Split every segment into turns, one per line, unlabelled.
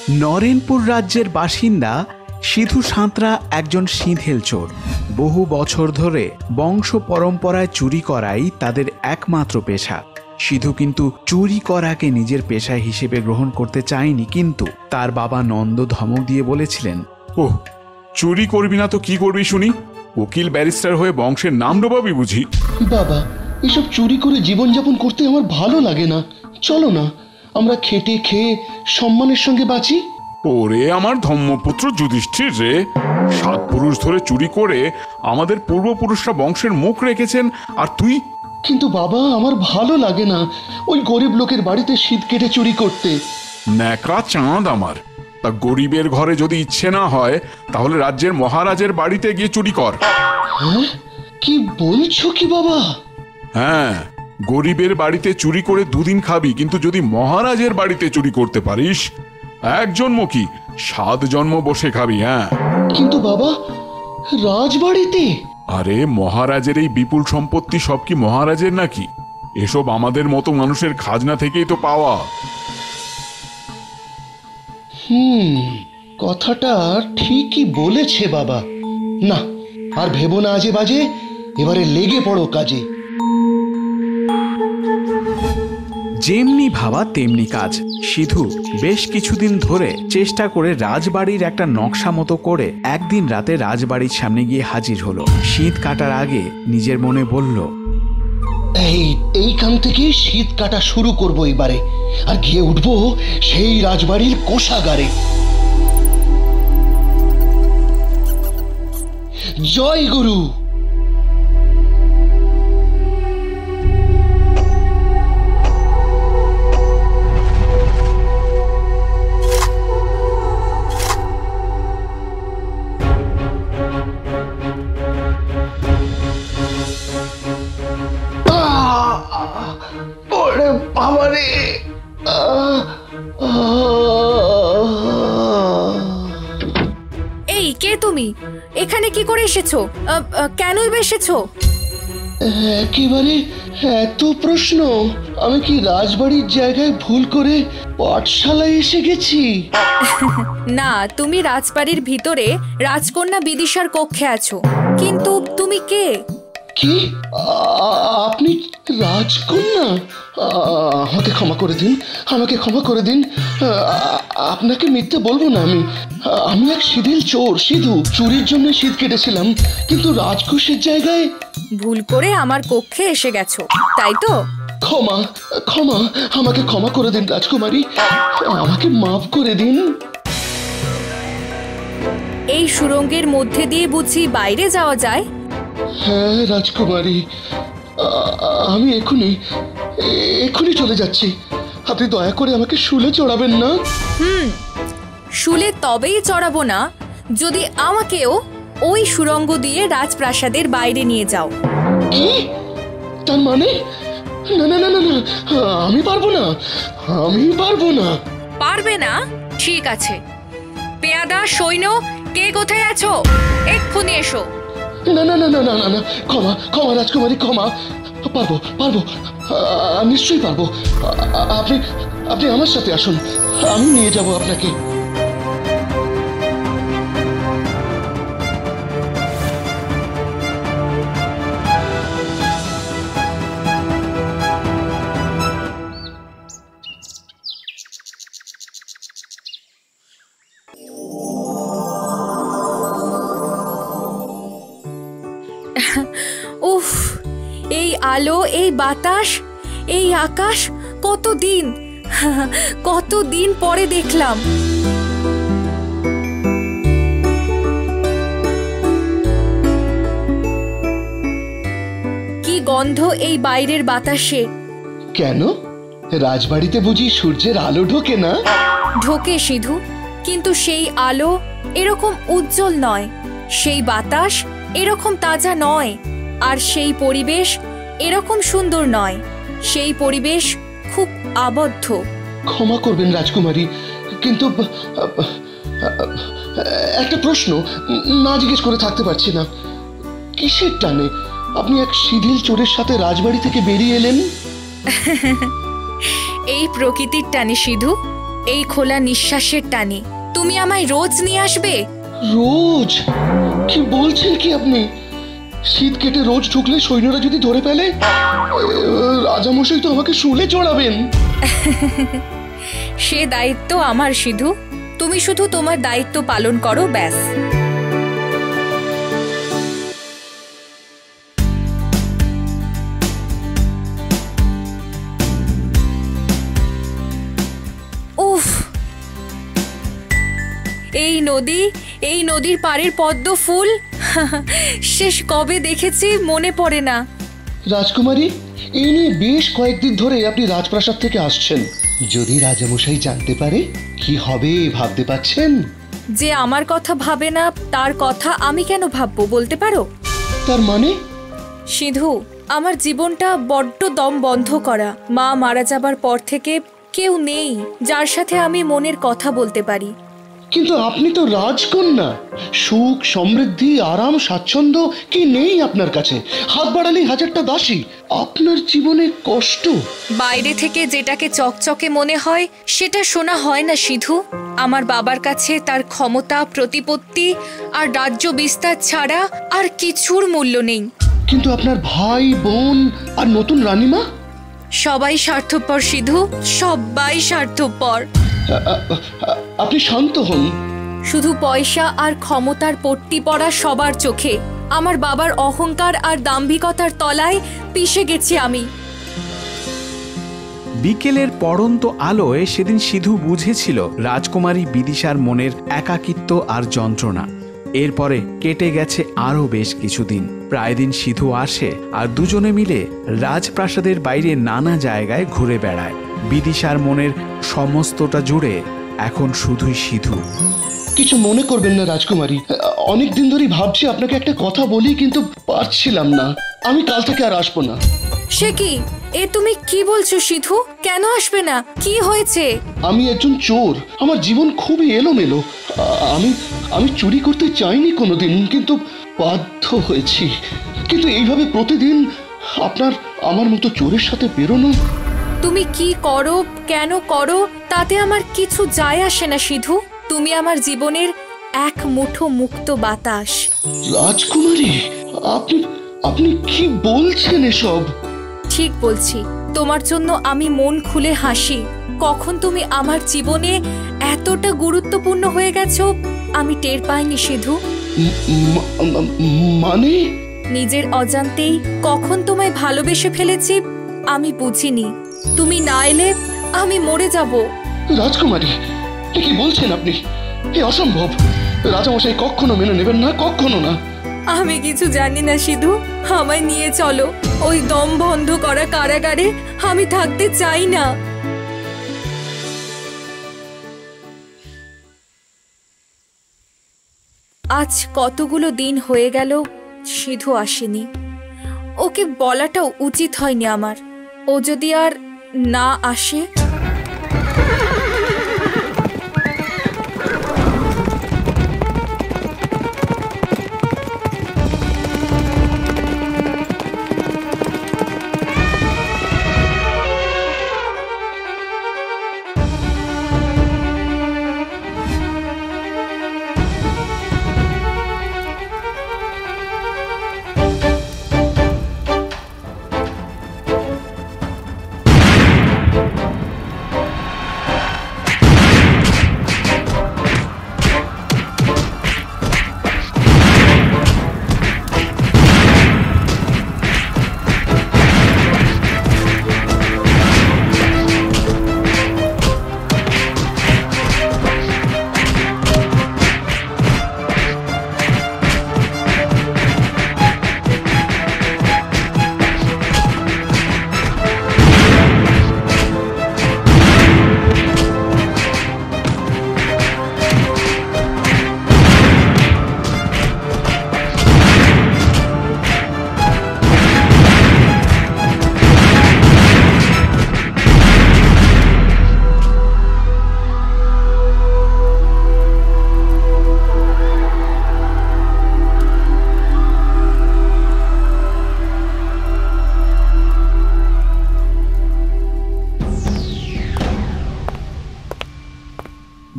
নরেনপুর রাজ্যের বাসিন্দা সিধু সাঁতরা একজন সিঁধেল চোর। বহু বছর ধরে বংশ পরম্পরায় চুরি করাই তাদের একমাত্র পেশা। সিধু কিন্তু চুরি করাকে নিজের পেশা হিসেবে গ্রহণ করতে চায়নি, কিন্তু তার বাবা নন্দ ধমক দিয়ে বলেছিলেন,
ওহ, চুরি করবি না তো কি করবি শুনি? উকিল ব্যারিস্টার হয়ে বংশের নাম ডোবাবি বুঝি?
বাবা, এসব চুরি করে জীবনযাপন করতে আমার ভালো লাগে না। চলো না, আমরা খেটে খেয়ে সম্মানের সঙ্গে বাঁচি।
ওরে আমার ধর্মপুত্র যুধিষ্ঠির রে, 7 পুরুষ ধরে চুরি করে আমাদের পূর্বপুরুষরা বংশের মুখ রেখেছেন, আর তুই?
কিন্তু বাবা, আমার ভালো লাগে না ওই গরিব লোকের বাড়িতে শীত কেটে চুরি করতে।
ন্যাকড়া চাঁদ আমার। তা গরিবের ঘরে যদি ইচ্ছে না হয় তাহলে রাজ্যের মহারাজের বাড়িতে গিয়ে চুরি কর।
হ্যাঁ, কি বলছো কি বাবা?
হ্যাঁ, গরিবের বাড়িতে চুরি করে 2 দিন খাবি, কিন্তু যদি মহারাজের বাড়িতে চুরি করতে পারিস 1 জন্ম কি 7 জন্ম বসে খাবি। হ্যাঁ,
কিন্তু বাবা, রাজবাড়িতে?
আরে মহারাজের এই বিপুল সম্পত্তি সব কি মহারাজের নাকি? এসব আমাদের মতো মানুষের খাজনা থেকেই তো পাওয়া।
কথাটা ঠিকই বলেছে বাবা। না, আর ভেবো না আজে বাজে, এবারে লেগে পড়ো কাজে।
যেমনি ভাবা তেমনি কাজ। সিধু বেশ কিছুদিন ধরে চেষ্টা করে রাজবাড়ির একটা নকশা মতো করে একদিন রাতে রাজবাড়ির সামনে গিয়ে হাজির হলো। শীত কাটার আগে নিজের মনে বলল,
এইখান থেকে শীত কাটা শুরু করবো এবারে, আর গিয়ে উঠবো সেই রাজবাড়ির কোষাগারে। জয় গুরু। বাবারে,
এই কে তুমি? এখানে কি করে এসেছো? কেনই বা এসেছো?
একেবারে এত প্রশ্ন? আমি কি রাজবাড়ির জায়গায় ভুল করে পাঠশালায় এসে গেছি?
না, তুমি রাজবাড়ির ভিতরে রাজকন্যা বিদিশার কক্ষে আছো। কিন্তু তুমি কে?
কি? আপনি রাজকন্যা? আমাকে ক্ষমা করে দিন, আমাকে ক্ষমা করে দিন। আপনাকে মিথ্যে বলবো না। আমি এক শিথিল চোর, সিধু। চুরির জন্য শীত কেটেছিলাম, কিন্তু রাজকোষের জায়গায়।
ভুল করে আমার কক্ষে এসে গেছো, তাই তো?
ক্ষমা, ক্ষমা, আমাকে ক্ষমা করে দিন রাজকুমারী, আমাকে মাফ করে দিন।
এই সুড়ঙ্গের মধ্যে দিয়ে বুঝি বাইরে যাওয়া যায়?
হ্যাঁ রাজকুমারী, আমি এখনই চলে যাচ্ছি। আপনি দয়া করে আমাকে শুলে চড়াবেন না?
শুলে তবেই চড়াবো না যদি আমাকেও ওই সুড়ঙ্গ দিয়ে রাজপ্রাসাদের বাইরে নিয়ে যাও।
কি? তার মানে? না না না না না, আমি পারবো না, আমি পারবো না।
পারবে না? ঠিক আছে। পেয়াদা, সৈন্য, কে কোথায় আছো? এক্ষুনি এসো।
না না না না না না, ক্ষমা, ক্ষমা রাজকুমারী, ক্ষমা। পারবো, পারবো, নিশ্চয়ই পারবো। আপনি আমার সাথে আসুন, আমি নিয়ে যাব আপনাকে।
উফ, এই আলো, এই বাতাস, এই আকাশ, কতদিন পরে দেখলাম। কি গন্ধ এই বাইরের বাতাসে।
কেন, রাজবাড়িতে বুঝি সূর্যের আলো ঢোকে না?
ঢোকে সিধু, কিন্তু সেই আলো এরকম উজ্জ্বল নয়, সেই বাতাস এরকম তাজা নয়, আর সেই পরিবেশ এরকম সুন্দর নয়। সেই পরিবেশ খুব আবদ্ধ।
ক্ষমা করবেন রাজকুমারী, কিন্তু একটা প্রশ্ন না জিজ্ঞেস করে থাকতে পারছি না। কিসের টানে আপনি এক শিথিল চোরের সাথে রাজবাড়ি থেকে বেরিয়ে এলেন?
এই প্রকৃতির টানে সিধু। এই খোলা নিঃশ্বাসের টানে তুমি আমায় রোজ নিয়ে আসবে।
রোজ? কি বলছেন কি আপনি? শীত কেটে রোজ ঢুকলে সৈন্যরা যদি ধরে ফেলে, রাজামশাই তো আমাকে শুলে চড়াবেন।
সে দায়িত্ব আমার সিধু, তুমি শুধু তোমার দায়িত্ব পালন করো ব্যাস। উফ, এই নদীর পাড়ের পদ্ম ফুল শেষ কবে দেখেছি মনে পড়ে না।
রাজকুমারী, এই নিয়ে বেশ কয়েকদিন ধরে আপনি রাজপ্রাসাদ থেকে আসছেন। যদি রাজামশাই জানতে পারে কি হবে ভাবতে পারছেন?
যে আমার কথা ভাবে না তার কথা আমি কেন ভাববো বলতে পারো?
তার মানে?
সিধু, আমার জীবনটা বড্ড দম বন্ধ করা। মা মারা যাবার পর থেকে কেউ নেই যার সাথে আমি মনের কথা বলতে পারি।
কিন্তু আপনি তো রাজকন্যা, সুখ সমৃদ্ধি আরাম স্বাচ্ছন্দ্য কি নেই আপনার কাছে? হাত বাড়ালেই হাজারটা দাসী। আপনার জীবনে কষ্ট।
বাইরে থেকে যেটাকে চকচকে মনে হয় সেটা শোনা হয় না সিধু। আমার বাবার কাছে তার ক্ষমতা, প্রতিপত্তি আর রাজ্য বিস্তার ছাড়া আর কিছুর মূল্য নেই।
কিন্তু আপনার ভাই বোন আর নতুন রানীমা?
সবাই স্বার্থপর সিধু, সবাই স্বার্থপর।
আপনি শান্ত হন।
শুধু পয়সা আর ক্ষমতার পট্টি পড়া সবার চোখে। আমার বাবার অহংকার আর দাম্ভিকতার তলায় পিষে গেছি আমি।
বিকেলের পড়ন্ত আলোয় সেদিন সিধু বুঝেছিল রাজকুমারী বিদিশার মনের একাকিত্ব আর যন্ত্রণা। এরপরে কেটে গেছে আরও বেশ কিছুদিন। প্রায় দিন সিধু আসে আর দুজনে মিলে রাজপ্রাসাদের বাইরে নানা জায়গায় ঘুরে বেড়ায়। বিদিশার মনের সমস্তটা জুড়ে এখন শুধুই সিধু।
কিছু মনে করবেন না রাজকুমারী, অনেক দিন ধরেই ভাবছি আপনাকে একটা কথা বলি, কিন্তু পারছিলাম না। আমি কাল থেকে আর আসবো না।
সে কি? এ তুমি কি বলছো সিধু? কেন আসবে না? কি হয়েছে?
আমি একজন চোর। আমার জীবন খুবই এলোমেলো। আমি চুরি করতে চাইনি কোনোদিন, কিন্তু বাধ্য হয়েছি। কিন্তু এইভাবে প্রতিদিন আপনার আমার মতো চোরের সাথে বেরোনো।
তুমি কি করো, কেন করো, তাতে আমার কিছু যায় আসে না সিধু। তুমি আমার জীবনের এক মুঠো মুক্ত বাতাস।
রাজকুমারী, আপনি কি বলছেন এসব?
ঠিক বলছি। তোমার জন্য আমি মন খুলে হাসি। কখন তুমি আমার জীবনে এতটা গুরুত্বপূর্ণ হয়ে গেছো আমি টের পাইনি সিধু।
মানে? নিজের
অজান্তেই কখন তোমায় ভালোবেসে ফেলেছি আমি বুঝিনি। তুমি না এলে আমি মরে যাব।
রাজকুমারী, কি বলছেন আপনি? এ অসম্ভব। রাজামশাই কখনো মেনে নেবেন না, কখনো না।
আমি কিছু জানি না সিধু, আমায় নিয়ে চলো ওই দম বন্ধ করা কারাগারে। আমি থাকতে চাই না। আজ কতগুলো দিন হয়ে গেল সিধু আসেনি। ওকে বলাটা উচিত হয়নি আমার। ও যদি আর না আসে।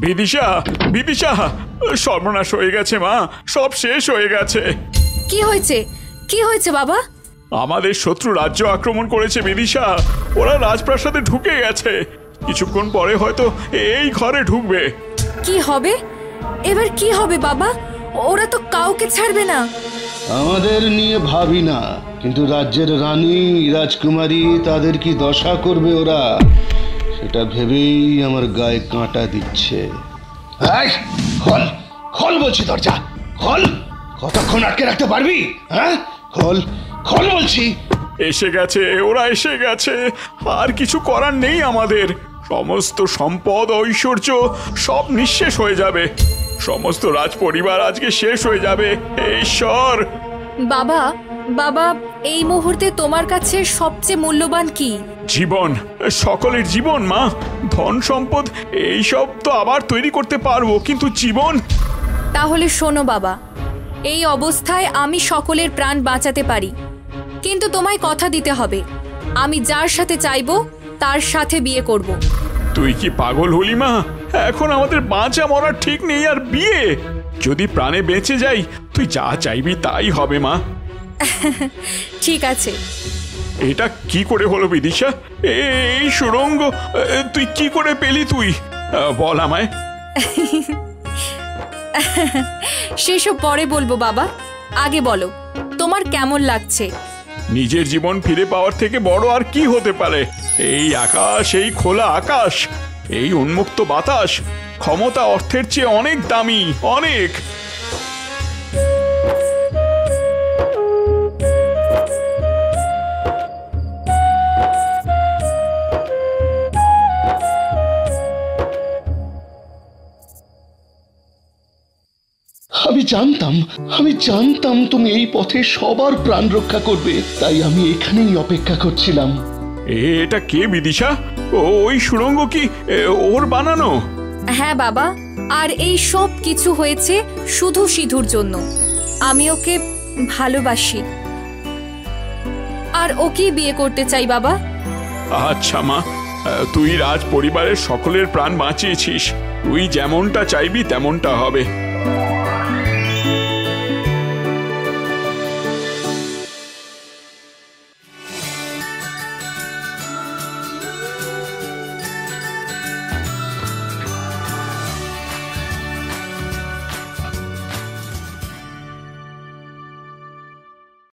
বিদিশা, বিদিশা, সর্বনাশ হয়ে গেছে মা, সব শেষ হয়ে গেছে।
কি হয়েছে? কি হয়েছে বাবা?
আমাদের শত্রু রাজ্য আক্রমণ করেছে বিদিশা। ওরা রাজপ্রাসাদে ঢুকে গেছে, কিছুক্ষণ পরে হয়তো এই ঘরে ঢুকবে।
কি হবে এবার? কি হবে বাবা? ওরা তো কাউকে ছাড়বে না।
আমাদের নিয়ে ভাবি না, কিন্তু রাজ্যের রানী রাজকুমারী তাদের কি দশা করবে ওরা, সেটা ভেবেই আমার গায়ে কাঁটা দিচ্ছে। খোল খোল বলছি, দরজা খোল। কতক্ষণ আটকে রাখতে পারবি? হ্যাঁ, খোল খোল বলছি।
এসে গেছে, ওরা এসে গেছে, আর কিছু করার নেই আমাদের। সমস্ত সম্পদ ঐশ্বর্য সব নিঃশেষ হয়ে যাবে, সমস্ত রাজ পরিবার আজকে শেষ হয়ে যাবে। ঈশ্বর!
বাবা, বাবা, এই মুহূর্তে তোমার কাছে সবচেয়ে মূল্যবান কি?
জীবন, সকলের জীবন মা। ধন সম্পদ এইসব তো আবার তৈরি করতে পারবো, কিন্তু জীবন।
তাহলে শোনো বাবা, এই অবস্থায় আমি সকলের প্রাণ বাঁচাতে পারি, কিন্তু তোমায় কথা দিতে হবে আমি যার সাথে চাইবো তার সাথে বিয়ে করব।
তুই কি পাগল হলি মা? এখন আমাদের বাঁচা মরা ঠিক নেই, আর বিয়ে? যদি প্রাণে বেঁচে যাই, তুই যা চাইবি তাই হবে মা।
ঠিক আছে।
এটা কি করে হলো বিদিশা? এই সুড়ঙ্গ তুই কি করে পেলি? তুই বল আমায়।
সেসব পরে বলবো বাবা, আগে বলো তোমার কেমন লাগছে?
নিজের জীবন ফিরে পাওয়ার থেকে বড় আর কি হতে পারে? এই আকাশ, এই খোলা আকাশ, এই উন্মুক্ত বাতাস, ক্ষমতা অর্থের চেয়ে অনেক দামি, অনেক।
আমি জানতাম তুমি এই পথে সবার প্রাণ রক্ষা করবে, তাই আমি এখানেই অপেক্ষা করছিলাম।
এটা কে বিদিশা? ওই সুড়ঙ্গ কি ওর বানানো?
হ্যাঁ বাবা, আর এই সব কিছু হয়েছে শুধু সিধুর জন্য। আমি ওকে ভালোবাসি আর ওকে বিয়ে করতে চাই বাবা।
আচ্ছা মা, তুই রাজ পরিবারের সকলের প্রাণ বাঁচিয়েছিস, তুই যেমনটা চাইবি তেমনটা হবে।